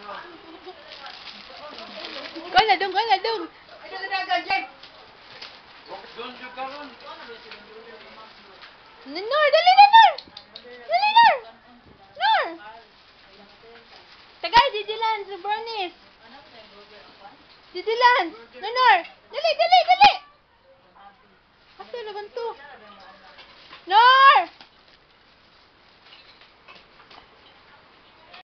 Kuha na dong. Nor, dali na, Nor! Dali, Nor! Nor! Tagay, Didilan, sa Bernice. Didilan! Nor! Dali! Asa na ganito? Nor!